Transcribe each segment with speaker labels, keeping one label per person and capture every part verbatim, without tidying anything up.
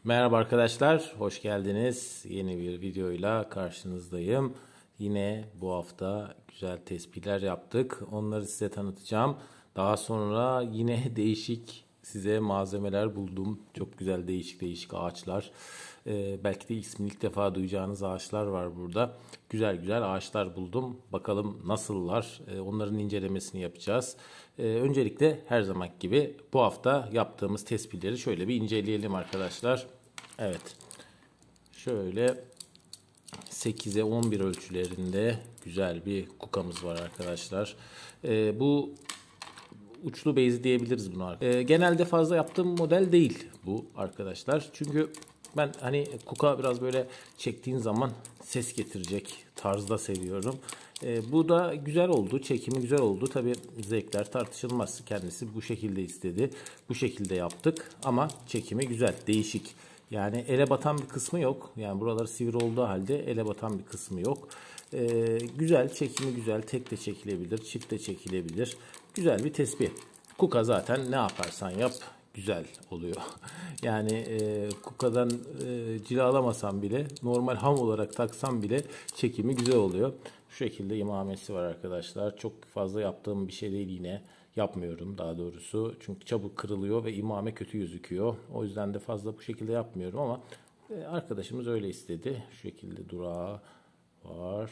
Speaker 1: Merhaba arkadaşlar, hoş geldiniz. Yeni bir videoyla karşınızdayım. Yine bu hafta güzel tespihler yaptık. Onları size tanıtacağım. Daha sonra yine değişik size malzemeler buldum. Çok güzel değişik değişik ağaçlar. Ee, belki de ismini ilk defa duyacağınız ağaçlar var burada. Güzel güzel ağaçlar buldum. Bakalım nasıllar? Ee, onların incelemesini yapacağız. Ee, öncelikle her zaman gibi bu hafta yaptığımız tespihleri şöyle bir inceleyelim arkadaşlar. Evet. Şöyle sekize on bir ölçülerinde güzel bir kukamız var arkadaşlar. Ee, bu uçlu base diyebiliriz buna. Ee, genelde fazla yaptığım model değil bu arkadaşlar. Çünkü ben hani kuka biraz böyle çektiğin zaman ses getirecek tarzda seviyorum. Ee, bu da güzel oldu. Çekimi güzel oldu. Tabii zevkler tartışılmaz. Kendisi bu şekilde istedi. Bu şekilde yaptık. Ama çekimi güzel. Değişik. Yani ele batan bir kısmı yok. Yani buraları sivri olduğu halde ele batan bir kısmı yok. Ee, güzel. Çekimi güzel. Tek de çekilebilir. Çift de çekilebilir. Güzel bir tespih. Kuka zaten ne yaparsan yap güzel oluyor. Yani e, kukadan e, cilalamasam bile normal ham olarak taksam bile çekimi güzel oluyor. Şu şekilde imamesi var arkadaşlar. Çok fazla yaptığım bir şey değil yine. Yapmıyorum daha doğrusu. Çünkü çabuk kırılıyor ve imame kötü gözüküyor. O yüzden de fazla bu şekilde yapmıyorum ama e, arkadaşımız öyle istedi. Şu şekilde durağı var.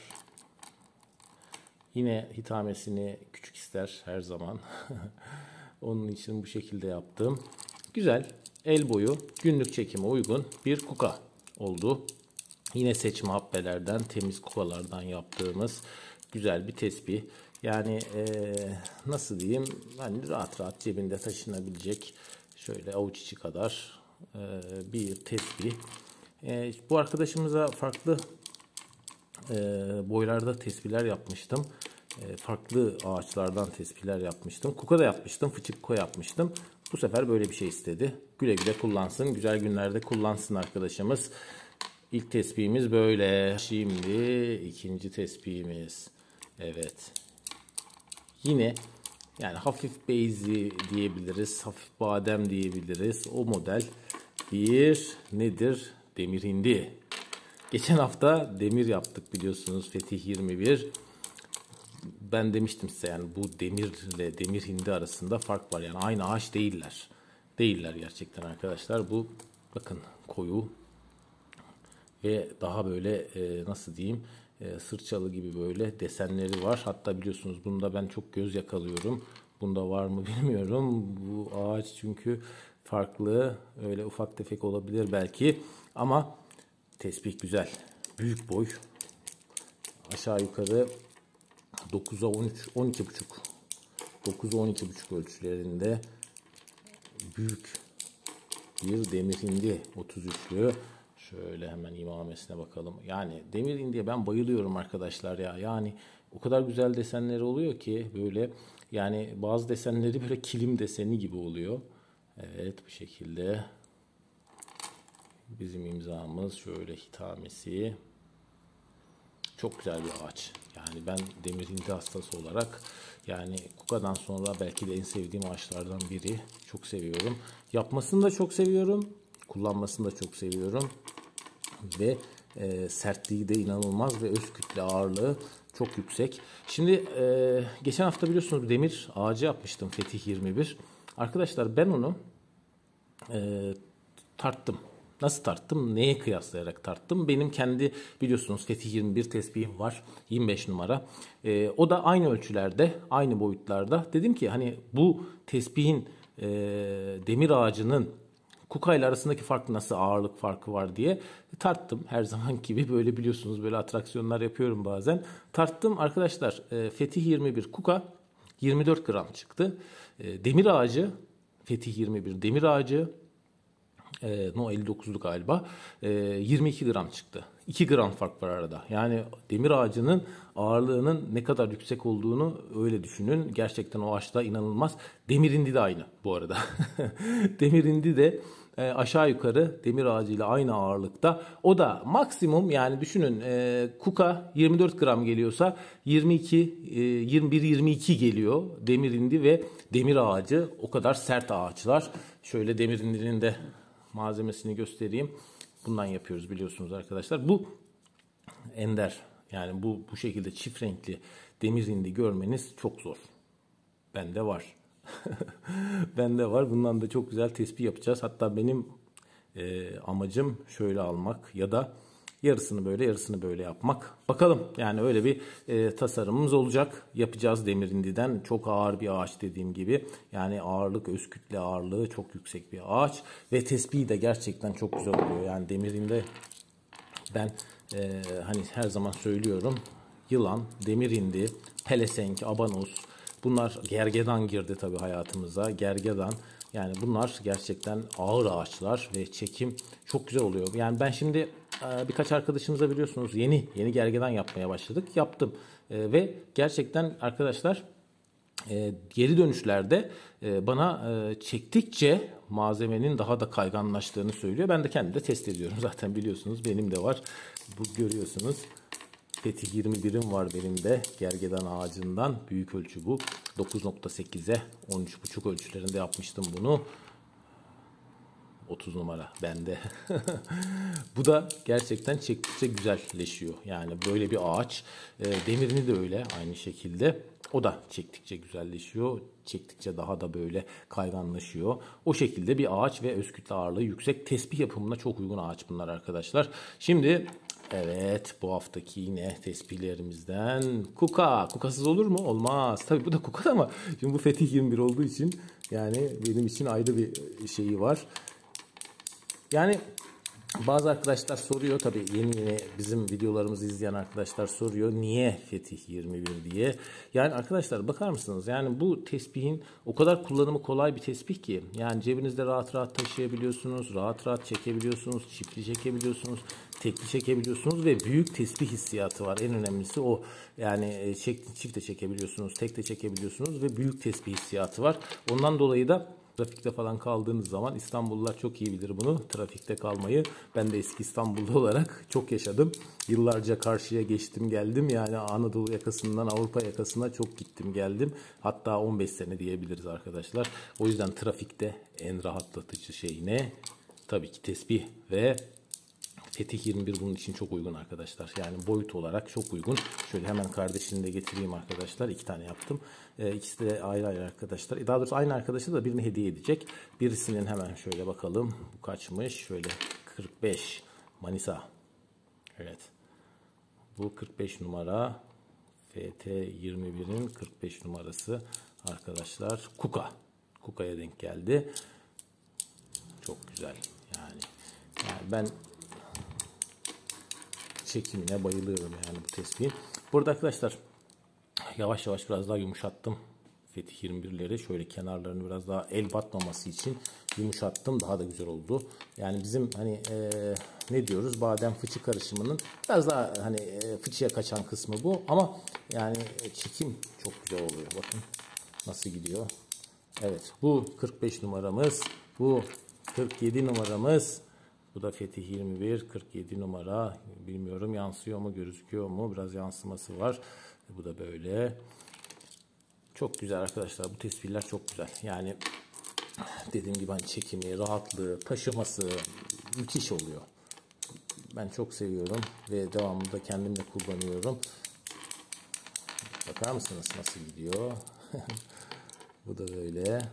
Speaker 1: Yine hitamesini küçük ister her zaman. Onun için bu şekilde yaptım. Güzel, el boyu, günlük çekime uygun bir kuka oldu. Yine seçme habbelerden, temiz kukalardan yaptığımız güzel bir tespih. Yani ee, nasıl diyeyim, hani rahat rahat cebinde taşınabilecek şöyle avuç içi kadar e, bir tespih. E, bu arkadaşımıza farklı e, boylarda tespihler yapmıştım. E, farklı ağaçlardan tespihler yapmıştım. Kuka da yapmıştım, fıçık kuka yapmıştım. Bu sefer böyle bir şey istedi. Güle güle kullansın, güzel günlerde kullansın arkadaşımız. İlk tespihimiz böyle. Şimdi ikinci tespihimiz. Evet. Yine yani hafif beyzi diyebiliriz. Hafif badem diyebiliriz. O model bir nedir? Demir hindi. Geçen hafta demir yaptık biliyorsunuz. Fetih yirmi bir. Ben demiştim size yani bu demirle demir hindi arasında fark var. Yani aynı ağaç değiller. Değiller gerçekten arkadaşlar. Bu bakın koyu ve daha böyle e, nasıl diyeyim e, sırçalı gibi böyle desenleri var. Hatta biliyorsunuz bunda ben çok göz yakalıyorum. Bunda var mı bilmiyorum. Bu ağaç çünkü farklı. Öyle ufak tefek olabilir belki. Ama tespih güzel. Büyük boy. Aşağı yukarı dokuza on üç on iki buçuk dokuza on iki buçuk ölçülerinde büyük bir demir hindi otuz üçlü. Şöyle hemen imamesine bakalım. Yani demir hindiye ben bayılıyorum arkadaşlar ya. Yani o kadar güzel desenleri oluyor ki böyle yani bazı desenleri böyle kilim deseni gibi oluyor. Evet bu şekilde. Bizim imzamız şöyle hitamesi. Çok güzel bir ağaç. Yani ben demir hindi hastası olarak yani kukadan sonra belki de en sevdiğim ağaçlardan biri. Çok seviyorum. Yapmasını da çok seviyorum. Kullanmasını da çok seviyorum. Ve e, sertliği de inanılmaz ve öz kütle ağırlığı çok yüksek. Şimdi e, geçen hafta biliyorsunuz demir ağacı yapmıştım Fetih yirmi bir. Arkadaşlar ben onu e, tarttım. Nasıl tarttım? Neye kıyaslayarak tarttım? Benim kendi biliyorsunuz Fetih yirmi bir tespihim var. yirmi beş numara. E, o da aynı ölçülerde, aynı boyutlarda. Dedim ki hani bu tespihin e, demir ağacının kuka ile arasındaki fark nasıl, ağırlık farkı var diye tarttım. Her zaman gibi böyle biliyorsunuz böyle atraksiyonlar yapıyorum bazen. Tarttım arkadaşlar. E, Fetih yirmi bir kuka yirmi dört gram çıktı. E, demir ağacı Fetih yirmi bir demir ağacı E, no elli dokuzlu galiba. E, yirmi iki gram çıktı. iki gram fark var arada. Yani demir ağacının ağırlığının ne kadar yüksek olduğunu öyle düşünün. Gerçekten o ağaçta inanılmaz. Demir indi de aynı bu arada. Demir indi de e, aşağı yukarı demir ağacıyla aynı ağırlıkta. O da maksimum yani düşünün e, kuka yirmi dört gram geliyorsa yirmi iki, e, yirmi bir yirmi iki geliyor. Demir indi ve demir ağacı o kadar sert ağaçlar. Şöyle demir indinin de malzemesini göstereyim. Bundan yapıyoruz biliyorsunuz arkadaşlar. Bu ender. Yani bu bu şekilde çift renkli demir hindi görmeniz çok zor. Bende var. Bende var. Bundan da çok güzel tespih yapacağız. Hatta benim e, amacım şöyle almak ya da yarısını böyle yarısını böyle yapmak. Bakalım, yani öyle bir e, tasarımımız olacak. Yapacağız demir hindiden. Çok ağır bir ağaç dediğim gibi. Yani ağırlık, öz kütle ağırlığı çok yüksek bir ağaç. Ve tespihi de gerçekten çok güzel oluyor. Yani demir hindi ben e, hani her zaman söylüyorum. Yılan, demir hindi, pelesenk, abanos, bunlar, gergedan girdi tabii hayatımıza. Gergedan, yani bunlar gerçekten ağır ağaçlar ve çekim çok güzel oluyor. Yani ben şimdi e, birkaç arkadaşımıza biliyorsunuz yeni yeni gergedan yapmaya başladık. Yaptım e, ve gerçekten arkadaşlar e, geri dönüşlerde e, bana e, çektikçe malzemenin daha da kayganlaştığını söylüyor. Ben de kendim de test ediyorum zaten, biliyorsunuz benim de var. Bu görüyorsunuz. Fetih yirmi birim var benim de, gergedan ağacından. Büyük ölçü bu. dokuz nokta sekize on üç buçuk ölçülerinde yapmıştım bunu. otuz numara bende. Bu da gerçekten çektikçe güzelleşiyor. Yani böyle bir ağaç. E, demirini de öyle aynı şekilde. O da çektikçe güzelleşiyor. Çektikçe daha da böyle kayganlaşıyor. O şekilde bir ağaç ve öz kütle ağırlığı yüksek. Tespih yapımına çok uygun ağaç bunlar arkadaşlar. Şimdi evet, bu haftaki yine tespihlerimizden kuka. Kukasız olur mu? Olmaz. Tabii bu da kuka ama şimdi bu Fetih yirmi bir olduğu için yani benim için ayrı bir şeyi var. Yani bazı arkadaşlar soruyor, tabii yeni yeni bizim videolarımızı izleyen arkadaşlar soruyor, niye Fetih yirmi bir diye. Yani arkadaşlar bakar mısınız? Yani bu tespihin o kadar kullanımı kolay bir tespih ki. Yani cebinizde rahat rahat taşıyabiliyorsunuz, rahat rahat çekebiliyorsunuz, çiftli çekebiliyorsunuz, tekli çekebiliyorsunuz ve büyük tespih hissiyatı var. En önemlisi o. Yani çift, çift de çekebiliyorsunuz, tek de çekebiliyorsunuz ve büyük tespih hissiyatı var. Ondan dolayı da trafikte falan kaldığınız zaman, İstanbullular çok iyi bilir bunu, trafikte kalmayı. Ben de eski İstanbullu olarak çok yaşadım. Yıllarca karşıya geçtim geldim. Yani Anadolu yakasından Avrupa yakasına çok gittim geldim. Hatta on beş sene diyebiliriz arkadaşlar. O yüzden trafikte en rahatlatıcı şey ne? Tabii ki tespih ve Fetih yirmi bir bunun için çok uygun arkadaşlar. Yani boyut olarak çok uygun. Şöyle hemen kardeşini de getireyim arkadaşlar. İki tane yaptım. Ee, ikisi de ayrı ayrı arkadaşlar. Daha doğrusu aynı arkadaşa da birini hediye edecek. Birisinin hemen şöyle bakalım. Bu kaçmış? Şöyle kırk beş Manisa. Evet. Bu kırk beş numara. F T yirmi birin kırk beş numarası arkadaşlar. Kuka. Kuka'ya denk geldi. Çok güzel. Yani, yani ben çekimine bayılıyorum yani bu tespihin. Burada arkadaşlar yavaş yavaş biraz daha yumuşattım Fetih yirmi birleri. Şöyle kenarlarını biraz daha el batmaması için yumuşattım. Daha da güzel oldu. Yani bizim hani e, ne diyoruz, badem fıçı karışımının biraz daha hani e, fıçıya kaçan kısmı bu. Ama yani çekim çok güzel oluyor. Bakın nasıl gidiyor. Evet, bu kırk beş numaramız. Bu kırk yedi numaramız. Bu da Fetih yirmi bir, kırk yedi numara. Bilmiyorum yansıyor mu, gözüküyor mu? Biraz yansıması var. Bu da böyle. Çok güzel arkadaşlar. Bu tespihler çok güzel. Yani dediğim gibi hani çekimi, rahatlığı, taşıması müthiş oluyor. Ben çok seviyorum ve devamında kendim de kullanıyorum. Bakar mısınız nasıl gidiyor? Bu da böyle.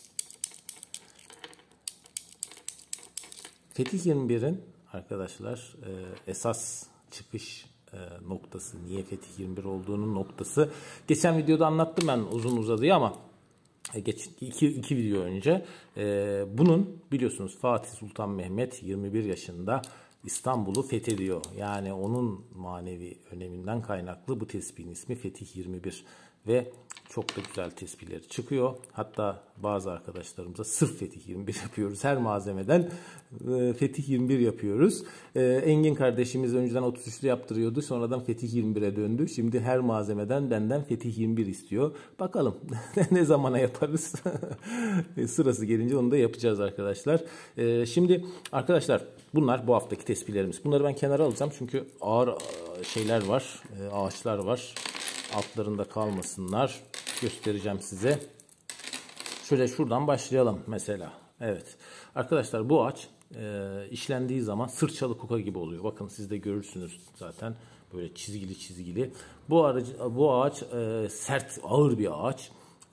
Speaker 1: Fetih yirmi birin arkadaşlar e, esas çıkış e, noktası, niye Fetih yirmi bir olduğunun noktası. Geçen videoda anlattım ben uzun uzadıya ama e, geç, iki, iki video önce e, bunun biliyorsunuz Fatih Sultan Mehmet yirmi bir yaşında İstanbul'u fethediyor. Yani onun manevi öneminden kaynaklı bu tespihin ismi Fetih yirmi bir ve çok da güzel tespihleri çıkıyor. Hatta bazı arkadaşlarımıza sırf Fetih yirmi bir yapıyoruz. Her malzemeden e, Fetih yirmi bir yapıyoruz. E, Engin kardeşimiz önceden otuz üçlü yaptırıyordu. Sonradan Fetih yirmi bire döndü. Şimdi her malzemeden benden Fetih yirmi bir istiyor. Bakalım ne zamana yaparız. Sırası gelince onu da yapacağız arkadaşlar. E, şimdi arkadaşlar bunlar bu haftaki tespihlerimiz. Bunları ben kenara alacağım çünkü ağır şeyler var. E, ağaçlar var. Altlarında kalmasınlar. Göstereceğim size. Şöyle şuradan başlayalım mesela. Evet. Arkadaşlar bu ağaç e, işlendiği zaman sırçalı kuka gibi oluyor. Bakın siz de görürsünüz zaten böyle çizgili çizgili. Bu aracı, bu ağaç e, sert, ağır bir ağaç.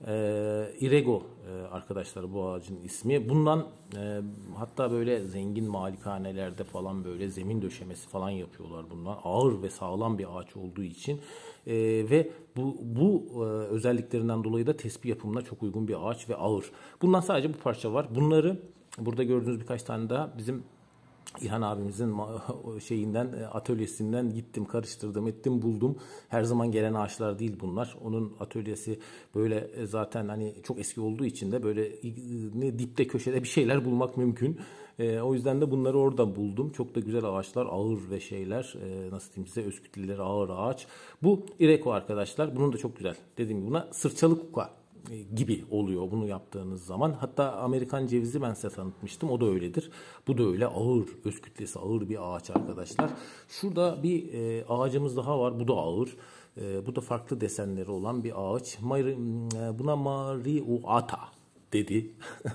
Speaker 1: E, Irego e, arkadaşlar bu ağacın ismi. Bundan e, hatta böyle zengin malikanelerde falan böyle zemin döşemesi falan yapıyorlar bundan. Ağır ve sağlam bir ağaç olduğu için e, ve bu bu e, özelliklerinden dolayı da tespih yapımına çok uygun bir ağaç ve ağır. Bundan sadece bu parça var. Bunları burada gördüğünüz birkaç tane daha bizim İlhan abimizin şeyinden, atölyesinden gittim, karıştırdım, ettim, buldum. Her zaman gelen ağaçlar değil bunlar. Onun atölyesi böyle zaten hani çok eski olduğu için de böyle ne dipte köşede bir şeyler bulmak mümkün. E, o yüzden de bunları orada buldum. Çok da güzel ağaçlar, ağır ve şeyler, e, nasıl diyeyim size, özkütleleri ağır ağaç. Bu Ireko arkadaşlar. Bunun da çok güzel. Dediğim gibi buna sırçalı kuka gibi oluyor bunu yaptığınız zaman. Hatta Amerikan cevizi ben size tanıtmıştım. O da öyledir. Bu da öyle ağır, öz kütlesi ağır bir ağaç arkadaşlar. Şurada bir e, ağacımız daha var. Bu da ağır. E, bu da farklı desenleri olan bir ağaç. Mari, e, buna Mariuata dedi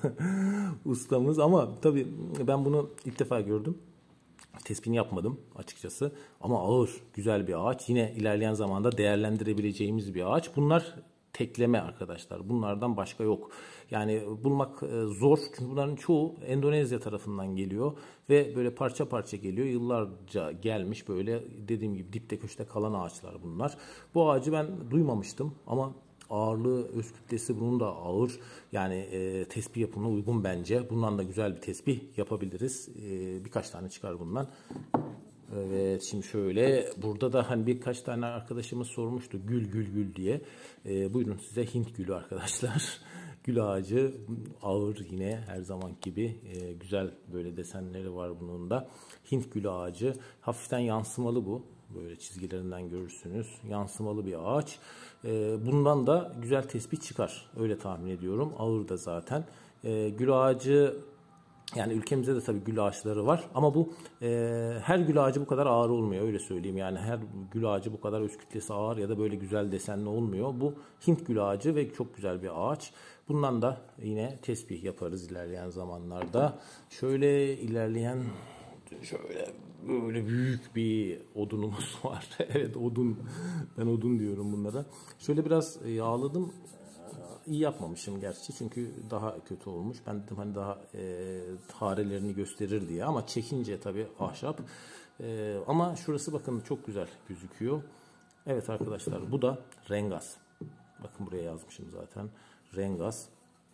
Speaker 1: ustamız. Ama tabii ben bunu ilk defa gördüm. Tespihini yapmadım açıkçası. Ama ağır, güzel bir ağaç. Yine ilerleyen zamanda değerlendirebileceğimiz bir ağaç. Bunlar tekleme arkadaşlar. Bunlardan başka yok. Yani bulmak zor. Çünkü bunların çoğu Endonezya tarafından geliyor. Ve böyle parça parça geliyor. Yıllarca gelmiş böyle dediğim gibi dipte köşede kalan ağaçlar bunlar. Bu ağacı ben duymamıştım ama ağırlığı, öz kütlesi bunun da ağır. Yani e, tespih yapımına uygun bence. Bundan da güzel bir tespih yapabiliriz. E, birkaç tane çıkar bundan. Evet, şimdi şöyle burada da hani birkaç tane arkadaşımız sormuştu gül gül gül diye. E, buyurun size Hint gülü arkadaşlar. Gül ağacı ağır yine her zaman gibi e, güzel böyle desenleri var bunun da. Hint gülü ağacı hafiften yansımalı bu. Böyle çizgilerinden görürsünüz. Yansımalı bir ağaç. E, bundan da güzel tespih çıkar. Öyle tahmin ediyorum. Ağır da zaten. E, gül ağacı yani ülkemizde de tabii gül ağaçları var ama bu e, her gül ağacı bu kadar ağır olmuyor öyle söyleyeyim. Yani her gül ağacı bu kadar öz kütlesi ağır ya da böyle güzel desenli olmuyor. Bu Hint gül ağacı ve çok güzel bir ağaç. Bundan da yine tespih yaparız ilerleyen zamanlarda. Şöyle ilerleyen şöyle böyle büyük bir odunumuz var. Evet odun, ben odun diyorum bunlara. Şöyle biraz yağladım. İyi yapmamışım gerçi çünkü daha kötü olmuş. Ben dedim hani daha e, tarelerini gösterir diye ama çekince tabii ahşap. E, ama şurası bakın çok güzel gözüküyor. Evet arkadaşlar bu da rengas. Bakın buraya yazmışım zaten. Rengas.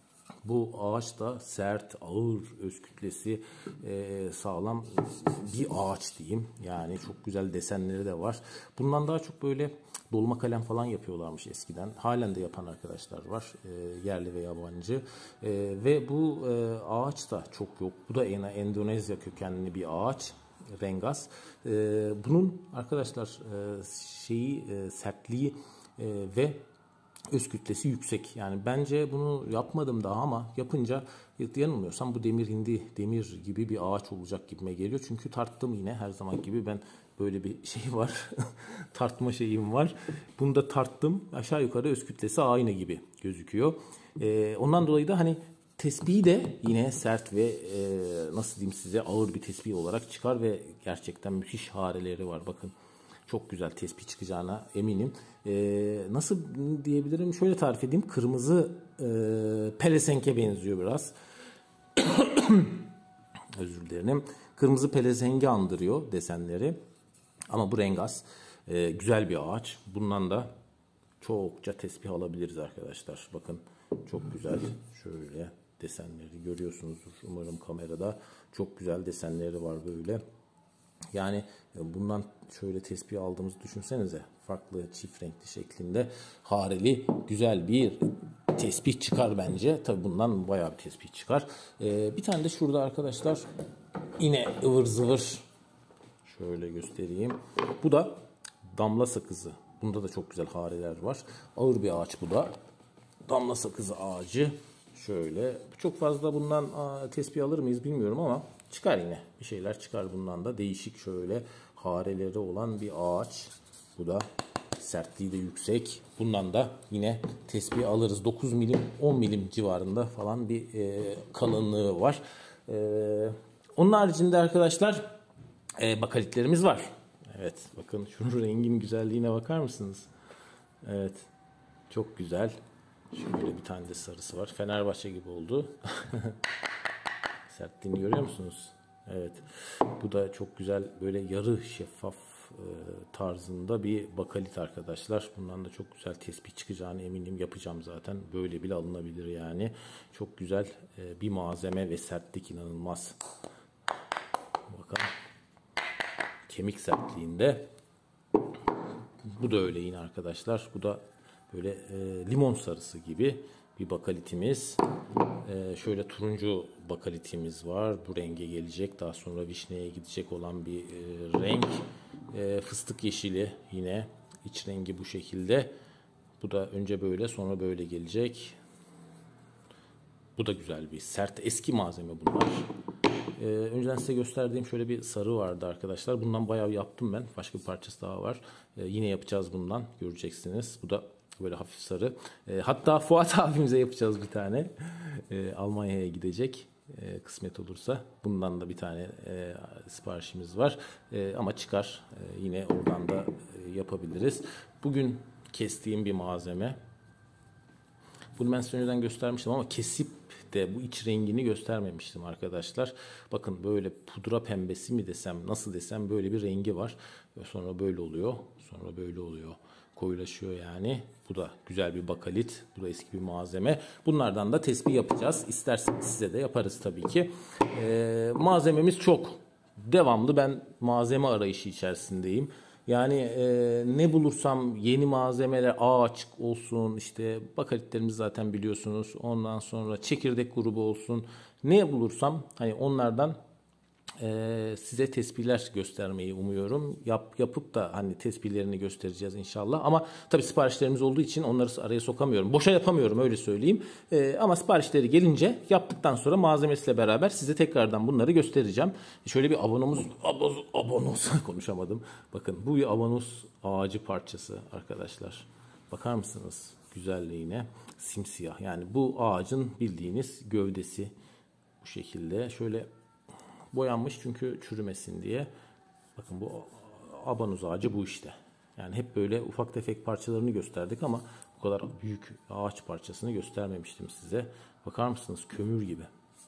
Speaker 1: Bu ağaç da sert, ağır, öz kütlesi e, sağlam bir ağaç diyeyim. Yani çok güzel desenleri de var. Bundan daha çok böyle dolma kalem falan yapıyorlarmış eskiden. Halen de yapan arkadaşlar var. E, yerli ve yabancı. E, ve bu e, ağaç da çok yok. Bu da yine Endonezya kökenli bir ağaç. Rengas. E, bunun arkadaşlar e, şeyi e, sertliği e, ve öz kütlesi yüksek. Yani bence bunu yapmadım daha ama yapınca yanılmıyorsam bu demir hindi, demir gibi bir ağaç olacak gibime geliyor. Çünkü tarttım yine her zaman gibi ben böyle bir şey var. Tartma şeyim var. Bunu da tarttım. Aşağı yukarı öz kütlesi aynı gibi gözüküyor. Ee, ondan dolayı da hani tespihi de yine sert ve e, nasıl diyeyim size ağır bir tespih olarak çıkar ve gerçekten müthiş hareleri var. Bakın. Çok güzel tespih çıkacağına eminim. Ee, nasıl diyebilirim? Şöyle tarif edeyim. Kırmızı e, pelesenke benziyor biraz. Özür dilerim. Kırmızı pelesenke andırıyor desenleri. Ama bu rengas. E, güzel bir ağaç. Bundan da çokça tespih alabiliriz arkadaşlar. Bakın çok güzel. Şöyle desenleri görüyorsunuzdur. Umarım kamerada. Çok güzel desenleri var böyle. Yani bundan şöyle tespih aldığımızı düşünsenize. Farklı çift renkli şeklinde hareli güzel bir tespih çıkar bence. Tabi bundan bayağı bir tespih çıkar. Ee, bir tane de şurada arkadaşlar yine ıvır zıvır şöyle göstereyim. Bu da damla sakızı. Bunda da çok güzel hareler var. Ağır bir ağaç bu da. Damla sakızı ağacı. Şöyle çok fazla bundan aa, tespih alır mıyız bilmiyorum ama çıkar yine. Bir şeyler çıkar bundan da. Değişik şöyle hareleri olan bir ağaç. Bu da sertliği de yüksek. Bundan da yine tespih alırız. dokuz milim on milim civarında falan bir e, kalınlığı var. E, Onun haricinde arkadaşlar e, bakalitlerimiz var. Evet, bakın şunun rengin güzelliğine bakar mısınız? Evet, çok güzel. Şöyle bir tane de sarısı var. Fenerbahçe gibi oldu. Sertliğini görüyor musunuz? Evet. Bu da çok güzel, böyle yarı şeffaf e, tarzında bir bakalit arkadaşlar. Bundan da çok güzel tespih çıkacağını eminim. Yapacağım zaten. Böyle bile alınabilir yani. Çok güzel e, bir malzeme ve sertlik inanılmaz. Bakalım. Kemik sertliğinde. Bu da öyle yine arkadaşlar. Bu da böyle e, limon sarısı gibi bir bakalitimiz. E, şöyle turuncu bakalitimiz var. Bu renge gelecek. Daha sonra vişneye gidecek olan bir e, renk. E, fıstık yeşili yine. İç rengi bu şekilde. Bu da önce böyle, sonra böyle gelecek. Bu da güzel bir sert eski malzeme bunlar. Ee, önceden size gösterdiğim şöyle bir sarı vardı arkadaşlar. Bundan bayağı yaptım ben. Başka bir parçası daha var. Ee, yine yapacağız bundan. Göreceksiniz. Bu da böyle hafif sarı. Ee, hatta Fuat abimize yapacağız bir tane. Ee, Almanya'ya gidecek. Ee, kısmet olursa. Bundan da bir tane e, siparişimiz var. E, ama çıkar. E, yine oradan da e, yapabiliriz. Bugün kestiğim bir malzeme. Bunu ben size önceden göstermiştim ama kesip de bu iç rengini göstermemiştim arkadaşlar. Bakın böyle pudra pembesi mi desem, nasıl desem, böyle bir rengi var. Ve sonra böyle oluyor. Sonra böyle oluyor. Koyulaşıyor yani. Bu da güzel bir bakalit. Bu da eski bir malzeme. Bunlardan da tespih yapacağız. İsterseniz size de yaparız tabii ki. Ee, malzememiz çok. Devamlı ben malzeme arayışı içerisindeyim. Yani e, ne bulursam yeni malzemeler, ağ açık olsun, işte bakalitlerimizi zaten biliyorsunuz. Ondan sonra çekirdek grubu olsun. Ne bulursam hani onlardan e, size tespihler göstermeyi umuyorum. Yap, yapıp da hani tespihlerini göstereceğiz inşallah. Ama tabii siparişlerimiz olduğu için onları araya sokamıyorum. Boşa yapamıyorum, öyle söyleyeyim. E, ama siparişleri gelince yaptıktan sonra malzemesiyle beraber size tekrardan bunları göstereceğim. Şöyle bir abonomuz, aboz, abonos konuşamadım. Bakın bu bir abonos ağacı parçası arkadaşlar. Bakar mısınız güzelliğine? Simsiyah. Yani bu ağacın bildiğiniz gövdesi bu şekilde. Şöyle boyanmış çünkü çürümesin diye. Bakın bu abanuz ağacı bu işte. Yani hep böyle ufak tefek parçalarını gösterdik ama bu kadar büyük ağaç parçasını göstermemiştim size. Bakar mısınız? Kömür gibi.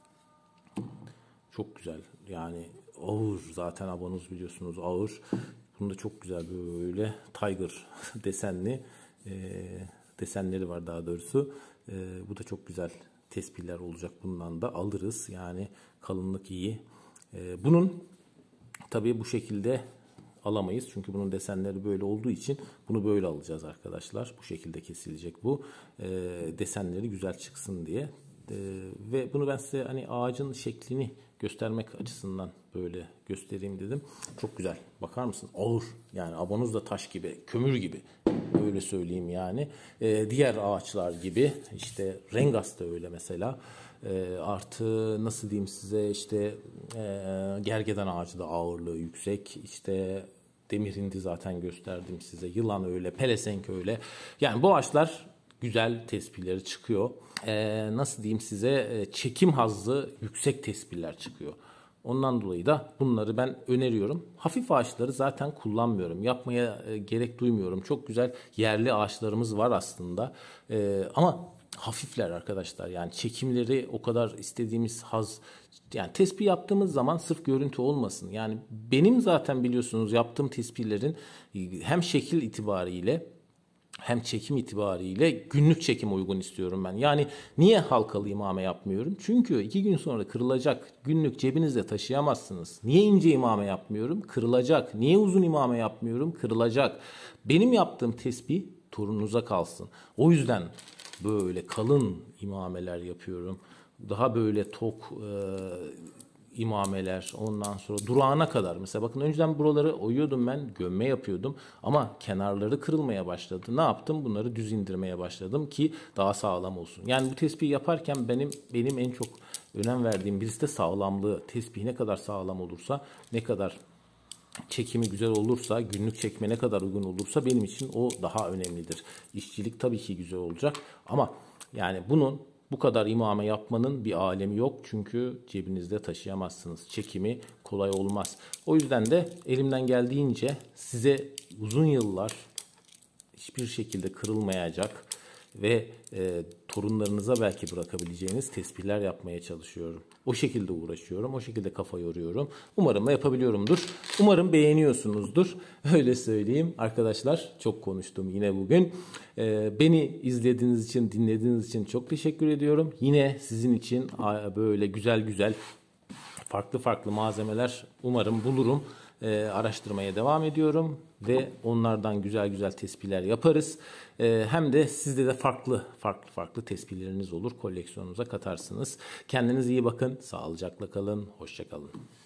Speaker 1: Çok güzel. Yani ağır. Zaten abanuz biliyorsunuz ağır. Bunda çok güzel böyle tiger desenli e, desenleri var daha doğrusu. E, bu da çok güzel tespihler olacak. Bundan da alırız. Yani kalınlık iyi. Bunun tabii bu şekilde alamayız. Çünkü bunun desenleri böyle olduğu için bunu böyle alacağız arkadaşlar. Bu şekilde kesilecek bu. E, desenleri güzel çıksın diye. E, ve bunu ben size hani ağacın şeklini göstermek açısından böyle göstereyim dedim. Çok güzel. Bakar mısın? Ağır. Yani abonoz da taş gibi, kömür gibi. Öyle söyleyeyim yani. E, diğer ağaçlar gibi. İşte rengas da öyle mesela. E, artı nasıl diyeyim size, işte e, gergedan ağacı da ağırlığı yüksek. İşte demir hindi zaten gösterdim size. Yılan öyle, pelesenk öyle. Yani bu ağaçlar güzel tespihleri çıkıyor. E, nasıl diyeyim size, e, çekim hazzı yüksek tespihler çıkıyor. Ondan dolayı da bunları ben öneriyorum. Hafif ağaçları zaten kullanmıyorum. Yapmaya e, gerek duymuyorum. Çok güzel yerli ağaçlarımız var aslında. E, ama hafifler arkadaşlar. Yani çekimleri o kadar istediğimiz haz. Yani tespih yaptığımız zaman sırf görüntü olmasın. Yani benim zaten biliyorsunuz yaptığım tespihlerin hem şekil itibariyle hem çekim itibariyle günlük çekim uygun istiyorum ben. Yani niye halkalı imame yapmıyorum? Çünkü iki gün sonra kırılacak. Günlük cebinizde taşıyamazsınız. Niye ince imame yapmıyorum? Kırılacak. Niye uzun imame yapmıyorum? Kırılacak. Benim yaptığım tespih torununuza kalsın. O yüzden böyle kalın imameler yapıyorum. Daha böyle tok e, imameler, ondan sonra durağına kadar. Mesela bakın önceden buraları oyuyordum ben, gömme yapıyordum ama kenarları kırılmaya başladı. Ne yaptım? Bunları düz indirmeye başladım ki daha sağlam olsun. Yani bu tespihi yaparken benim benim en çok önem verdiğim birisi de sağlamlığı. Tespih ne kadar sağlam olursa, ne kadar çekimi güzel olursa, günlük çekme ne kadar uygun olursa benim için o daha önemlidir. İşçilik tabii ki güzel olacak ama yani bunun Bu kadar imame yapmanın bir alemi yok. Çünkü cebinizde taşıyamazsınız. Çekimi kolay olmaz. O yüzden de elimden geldiğince size uzun yıllar hiçbir şekilde kırılmayacak ve e, torunlarınıza belki bırakabileceğiniz tespihler yapmaya çalışıyorum. O şekilde uğraşıyorum, o şekilde kafa yoruyorum. Umarım da yapabiliyorumdur. Umarım beğeniyorsunuzdur. Öyle söyleyeyim. Arkadaşlar çok konuştum yine bugün. E, beni izlediğiniz için, dinlediğiniz için çok teşekkür ediyorum. Yine sizin için böyle güzel güzel farklı farklı malzemeler umarım bulurum. E, araştırmaya devam ediyorum ve onlardan güzel güzel tespihler yaparız. E, hem de sizde de farklı farklı farklı tespihleriniz olur, koleksiyonunuza katarsınız. Kendinize iyi bakın, sağlıcakla kalın, hoşça kalın.